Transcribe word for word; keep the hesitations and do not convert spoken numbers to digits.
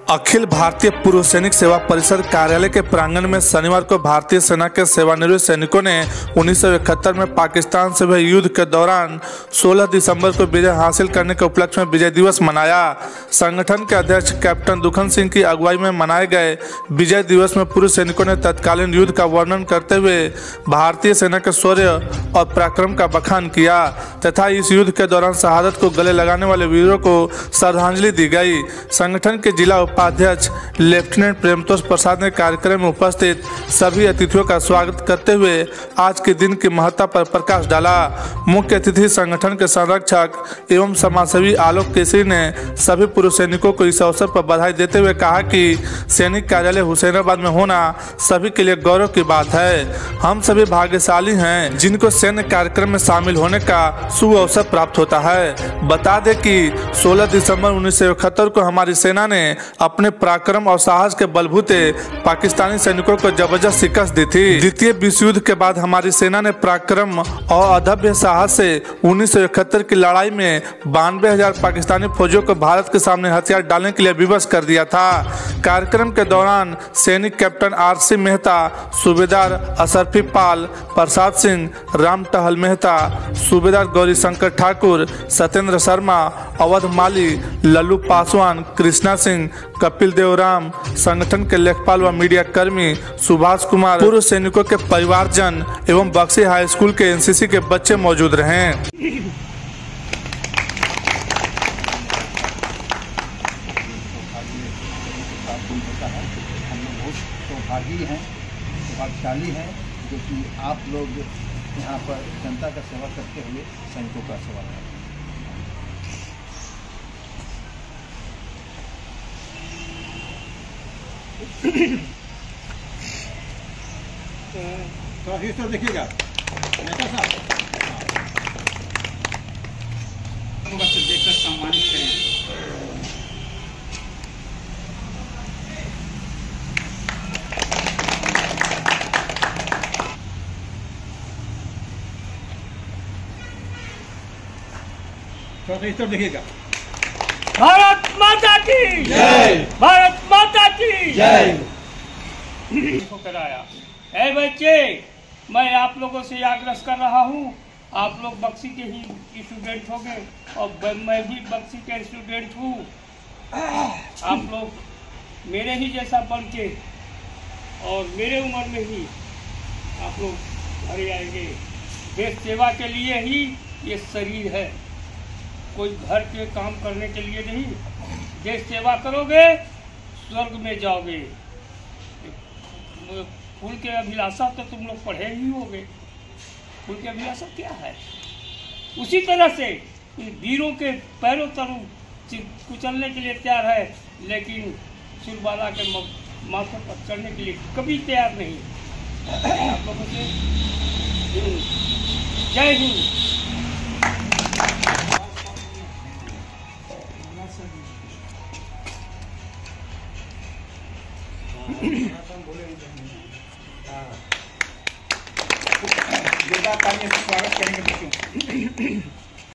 अखिल भारतीय पूर्व सैनिक सेवा परिषद कार्यालय के प्रांगण में शनिवार को भारतीय सेना के सेवानिवृत्त सैनिकों ने उन्नीस सौ इकहत्तर में पाकिस्तान से हुए युद्ध के दौरान सोलह दिसंबर को विजय हासिल करने के उपलक्ष्य में विजय दिवस मनाया। संगठन के अध्यक्ष कैप्टन दुखन सिंह की अगुवाई में मनाए गए विजय दिवस में पूर्व सैनिकों ने तत्कालीन युद्ध का वर्णन करते हुए भारतीय सेना के शौर्य और पराक्रम का बखान किया तथा इस युद्ध के दौरान शहादत को गले लगाने वाले वीरों को श्रद्धांजलि दी गई। संगठन के जिला उपाध्यक्ष लेफ्टिनेंट प्रेमतोष प्रसाद ने कार्यक्रम में उपस्थित सभी अतिथियों का स्वागत करते हुए आज के दिन की महत्ता पर प्रकाश डाला। मुख्य अतिथि संगठन के संरक्षक एवं समाजसेवी आलोक केसरी ने सभी पूर्व सैनिकों को इस अवसर पर बधाई देते हुए कहा कि सैनिक कार्यालय हुसैनाबाद में होना सभी के लिए गौरव की बात है। हम सभी भाग्यशाली हैं जिनको सैन्य कार्यक्रम में शामिल होने का शुभ अवसर प्राप्त होता है। बता दें कि सोलह दिसंबर उन्नीस सौ इकहत्तर को हमारी सेना ने अपने पराक्रम और साहस के बलबूते पाकिस्तानी सैनिकों को जबरदस्त शिकस्त दी थी। द्वितीय विश्व युद्ध के बाद हमारी सेना ने पराक्रम और अदम्य साहस से उन्नीस सौ इकहत्तर की लड़ाई में बानवे हजार पाकिस्तानी फौजियों को भारत के सामने हथियार डालने के लिए विवश कर दिया था। कार्यक्रम के दौरान सैनिक कैप्टन आर सी मेहता, सूबेदार असरफी पाल, प्रसाद सिंह, राम टहल मेहता, सूबेदार गौरी शंकर ठाकुर, सत्येंद्र शर्मा, अवध माली, लल्लू पासवान, कृष्णा सिंह, कपिल देवराम, संगठन के लेखपाल व मीडिया कर्मी, सुभाष कुमार, पूर्व सैनिकों के परिवारजन एवं बक्सी हाई स्कूल के एन सी सी के बच्चे मौजूद रहे। सौभागी हैं, सौभाग्यशाली हैं जो कि आप लोग यहाँ पर जनता का सेवा करते हुए सैनिकों का सेवा करते हैं। थोड़ा हिस्सा देखिएगा नेता साहब, देखकर सम्मानित करें। थोड़ा हिस्सा देखिएगा। भारत माता की जय, भारत माता की जय। कराया है बच्चे, मैं आप लोगों से आग्रह कर रहा हूँ, आप लोग बक्सी के ही स्टूडेंट होंगे और मैं भी बक्सी के स्टूडेंट हूँ। आप लोग मेरे ही जैसा बन के और मेरे उम्र में ही आप लोग घर आएंगे। देश सेवा के लिए ही ये शरीर है, कोई घर के काम करने के लिए नहीं। देश सेवा करोगे स्वर्ग में जाओगे। फूल के अभिलाषा तो तुम लोग पढ़े ही होगे। फूल के अभिलाषा क्या है? उसी तरह से वीरों के पैरों तलू कुचलने के लिए तैयार है, लेकिन सुरबाला के माथे पर चढ़ने के लिए कभी तैयार नहीं। आप लोगों से जय हिंद। जोरदार तालियों से स्वागत करेंगे बच्चों।